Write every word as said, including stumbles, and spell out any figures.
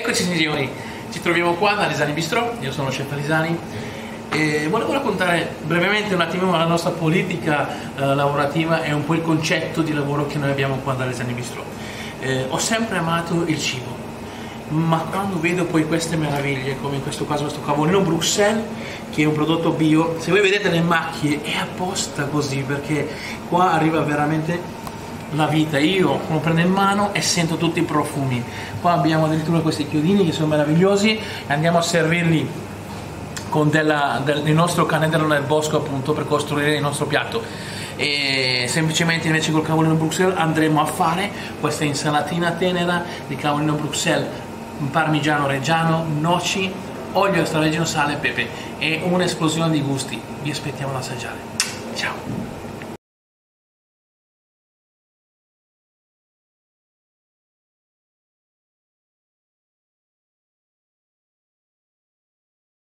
Eccoci signori, ci troviamo qua da Alisani Bistrò, io sono Chef Alisani e volevo raccontare brevemente un attimo la nostra politica eh, lavorativa e un po' il concetto di lavoro che noi abbiamo qua da Alisani Bistrò. Eh, ho sempre amato il cibo, ma quando vedo poi queste meraviglie, come in questo caso questo cavolino Bruxelles, che è un prodotto bio, se voi vedete le macchie è apposta così, perché qua arriva veramente la vita. Io lo prendo in mano e sento tutti i profumi. Qua abbiamo addirittura questi chiodini che sono meravigliosi e andiamo a servirli con della, del, il nostro cannello nel bosco, appunto, per costruire il nostro piatto. E semplicemente invece col cavolino Bruxelles andremo a fare questa insalatina tenera di cavolino Bruxelles, parmigiano reggiano, noci, olio extravergine, sale e pepe. È un'esplosione di gusti, vi aspettiamo ad assaggiare.